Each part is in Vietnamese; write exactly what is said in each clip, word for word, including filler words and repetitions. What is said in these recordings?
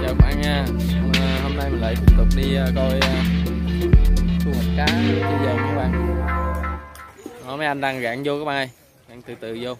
chào các bạn nha. Hôm nay mình lại tiếp tục đi coi thu hoạch cá trên vàng các bạn. Đó, mấy anh đang gạn vô các bạn ơi, gạn từ từ vô.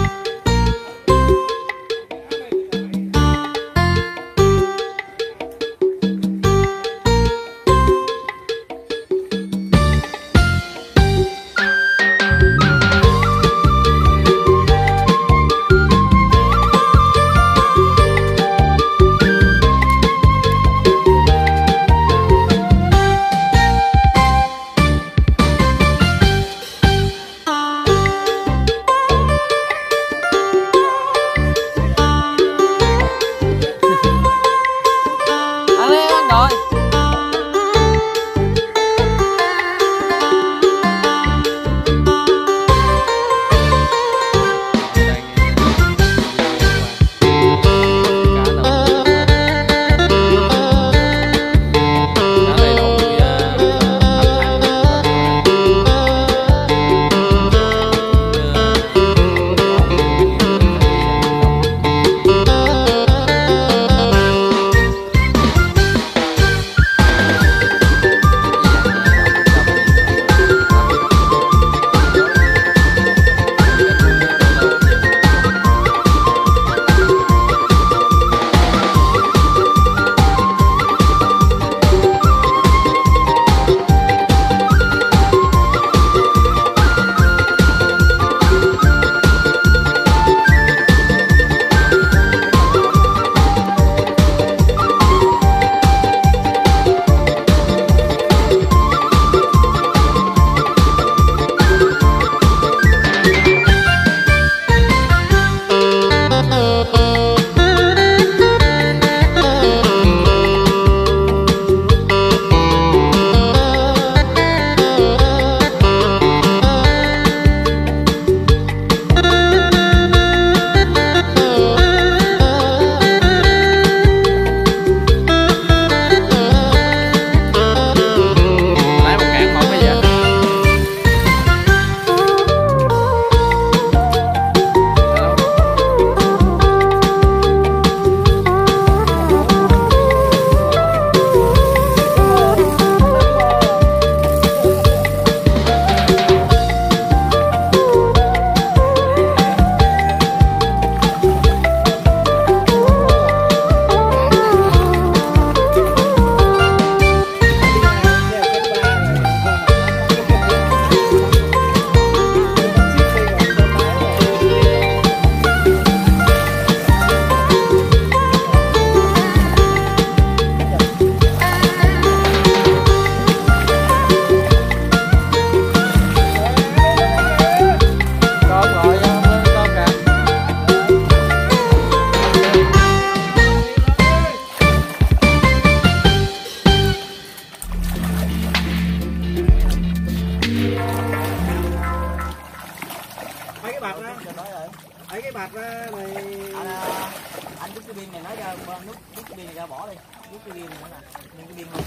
Lấy cái bạc ra này. À, anh rút cái pin này nói ra, rút rút cái pin này ra bỏ đi, rút cái pin này nữa nè, nhưng cái pin luôn.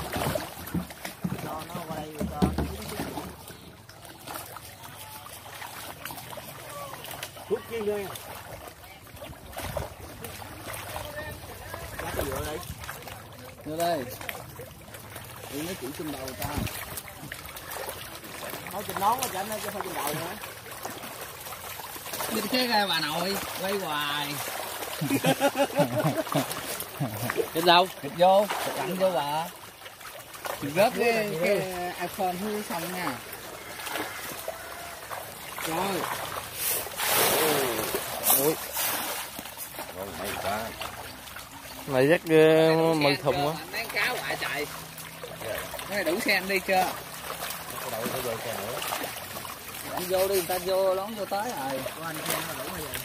Cho nó qua đây cho. Rút pin ra. Lá cái dựa đây. Vô đây. Đi nói chỉ trên đầu ta. Nói trên nón cho anh chứ không trên đầu nữa. Đi cái ra bà nội, quay hoài. Cái đâu? Thịt vô, thịt lặn vô bà. Thịt rớt cái, cái iPhone hư xong nha. Rồi. Ôi. Rồi mày ta. Mày dắt uh, mần thùng á. Đang cáo lại chạy. Cái này đủ xe anh đi chưa? Cái đầu phải vô xe nữa. Anh vô đi, người ta vô đón vô tới rồi. Của anh xe nó đủ rồi vậy.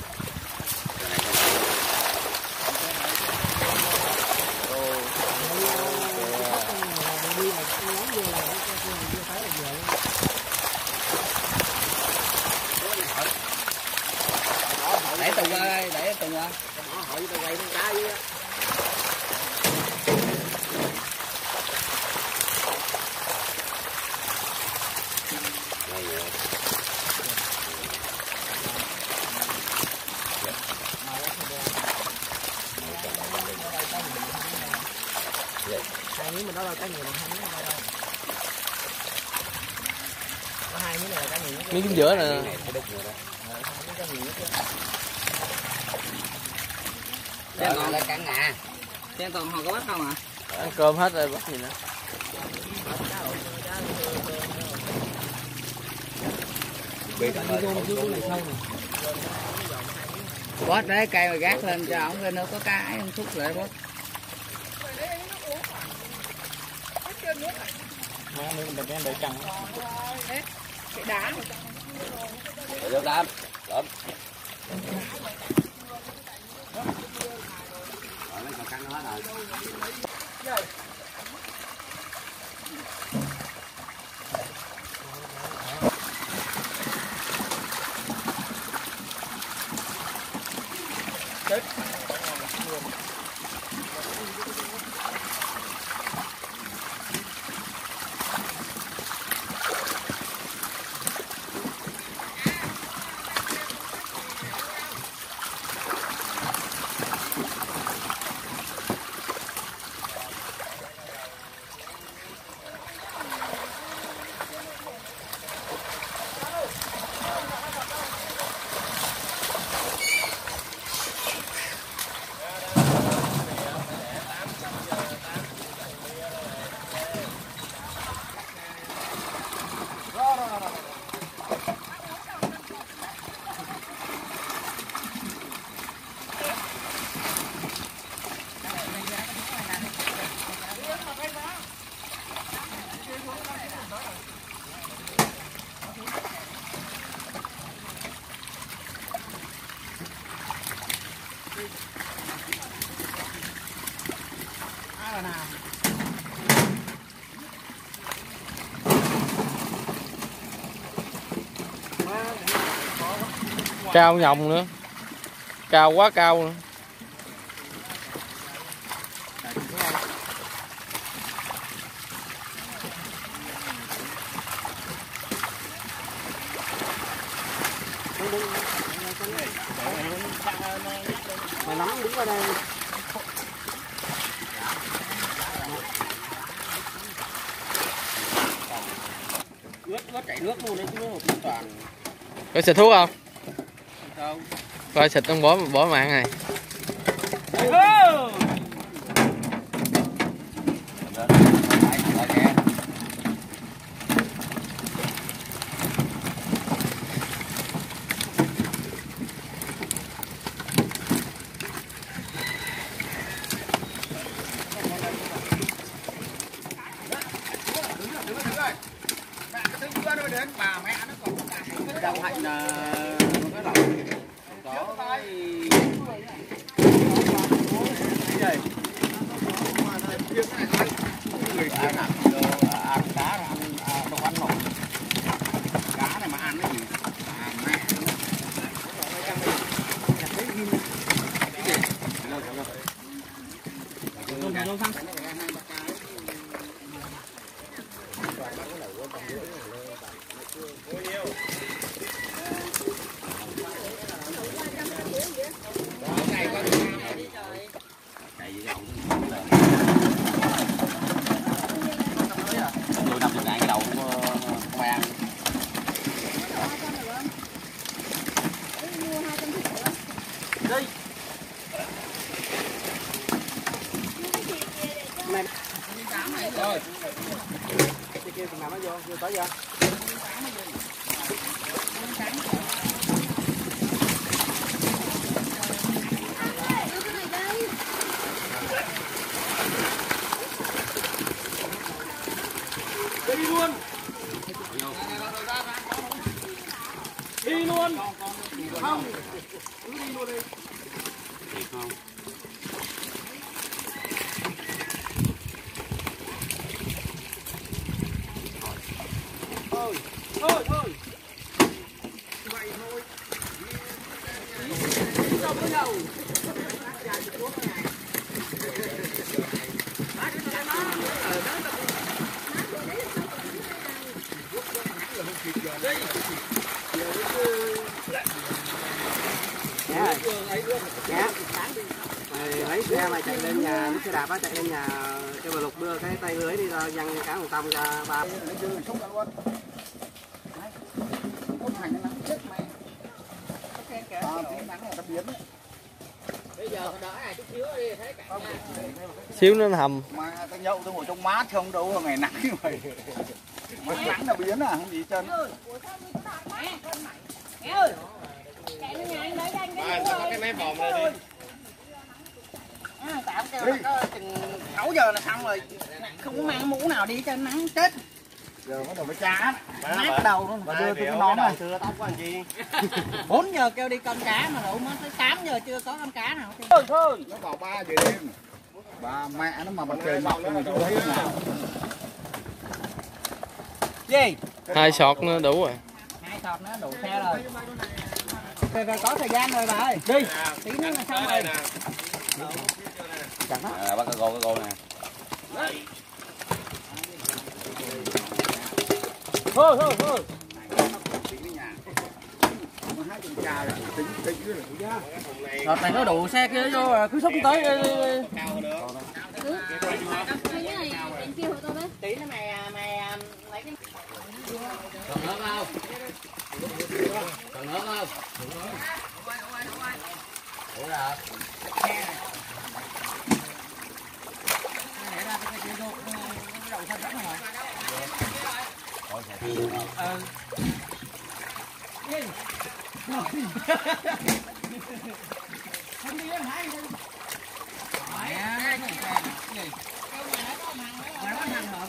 Để tùng ra đây, để tùng ra. Hỏi với tao quay con cá với á. Hai miếng mình đó là cá nhiều, hai miếng này đâu. Có hai miếng này là cá nhiều nhất. Miếng chính giữa nè. Cái đứt nữa đó. Miếng cá nhiều nhất. Trên còn là cả ngà. Trên còn họ có bắt không ạ? Ăn cơm hết rồi bắt gì nữa. Bớt đấy cây mà gác lên cho ổng lên nó có cái ông thúc lại bớt. Má nước mình để căng. Cái đá. Để vô đám. Đốm. Rồi mấy con căng nó hết rồi. Cao nhồng nữa, cao quá cao nữa. Mày nắm đứng qua đây. Nước nó chảy nước luôn đấy chứ nó không toàn. Có xịt thuốc không? Không. Coi xịt ông bỏ bỏ mạng này. Trong hạnh là cái lẩu có cái người ăn ăn ăn cá ăn đồ ăn nổi cá này mà ăn cái gì à mẹ tôi đập được cái đầu không ai ăn. Đây. Này. Rồi. Cái kia nằm nó vô, vô tới vô. Đi luôn. Đi luôn. Không. Cứ đi luôn đi. Thiệt không? lấy xe mày chạy lên nhà, lúc xe đạp á chạy lên nhà kêu bà Lục đưa cái tay lưới đi ra văng cá một tông ra ba. Bây giờ đỡ này chút xíu đi thấy cả nhà. Xíu nữa nó hầm. Mà tao nhậu tao ngồi trong mát không đâu ngày nắng như vậy. Mà nắng là biến à, không gì chân. Mẹ ơi. Chạy lên nhà anh lấy cho anh cái mũ ơi. Cái máy vòm này đi. À, tao kêu là có chừng sáu giờ là xong rồi. Không có mang mũ nào đi cho nắng chết. Giờ bắt đầu mới chán. Mát đầu luôn. Và đưa tôi cái nón này. Xưa tóc của anh chị. bốn giờ kêu đi con cá mà đủ mới tới tám giờ chưa có con cá nào. Thôi thôi. Nó vào ba giờ đêm. Bà mẹ nó mà mặt trời mọc thì tôi thấy thế nào. Gì? Hai sọt nữa đủ rồi. Hai sọt nữa đủ xe rồi. Rồi, rồi có thời gian rồi bà ơi. Đi. Tí nữa là xong rồi. À, bắt cái gô cái gô nè. Thôi thôi thôi. Đợt này nó đủ xe kia vô rồi, cứ xúc tới. Cứ cái này bên kia hộ tôi với. Tí nữa mày mày lấy cái Còn nữa không? Còn nữa không? Ủa là để ra cái kia vô cái đậu xanh sẵn rồi. Ờ. Đi. Không đi lên hai đi. Mẹ, cái gì? Mày có thằng hả?